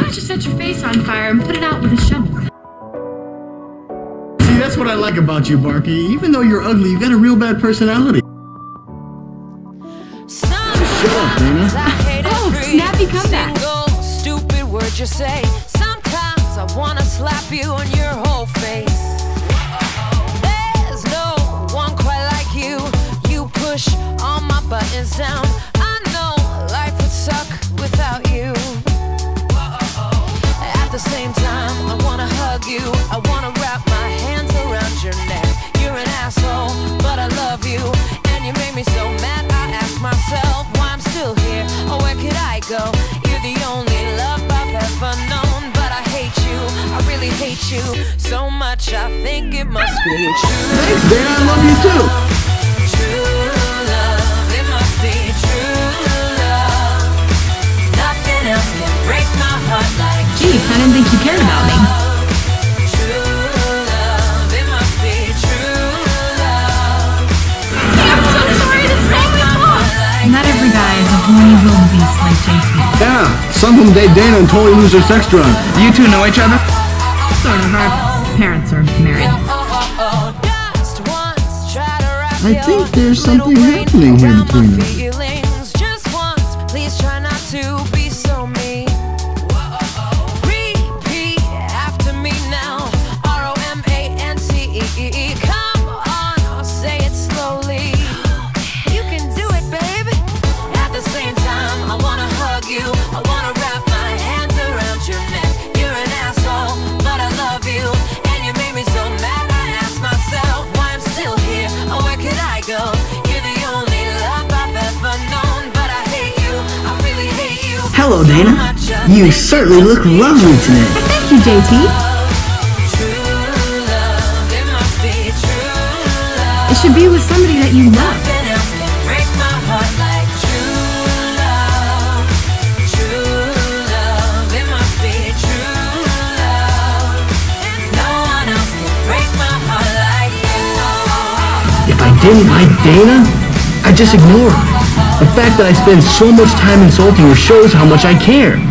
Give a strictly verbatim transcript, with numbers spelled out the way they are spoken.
don't you set your face on fire and put it out with a shovel? See, that's what I like about you, Barky. Even though you're ugly, you got a real bad personality. Shut up, Dana. Oh, snappy comeback. Stupid word you say. Sometimes I wanna slap you on your whole face. There's no one quite like you. You push all my buttons down. I know life would suck without you. At the same time, I wanna hug you. I wanna wrap my hands around your neck. You're an asshole, but I love you. And you made me so mad, I ask myself why I'm still here. Or where could I go? You're the only love I've ever known. But I hate you, I really hate you so much, I think it must be true. Thanks, Dana. I love you too. True love, it must be true love. Nothing else can break my heart like Gee, I didn't think you cared about me. true love. It must be true love. I'm so sorry, this is all my fault. Not every guy is a horny wildebeest like J T. Yeah, some of them date Dana and totally lose their sex drive. You two know each other? Sort of. Our parents are married. I think there's something happening here between us. Just once, please try not to be so mean. Repeat after me now. R O M A N C E E. Come on, I'll say it slowly. You can do it, baby. At the same time, I wanna hug you. I wanna wrap my hands around your neck. You're an asshole, but I love you. And you made me so mad, I ask myself why I'm still here. Or where could I go? You're the only love I've ever known. But I hate you, I really hate you. Hello, Dana. You certainly look lovely today. Thank you, J T. True love, it must be true love. It should be with somebody that you love. Nothing else can break my heart like true love. True love, it must be true love. And no one else can break my heart like you. If I didn't like Dana, I'd just ignore her. The fact that I spend so much time insulting her shows how much I care.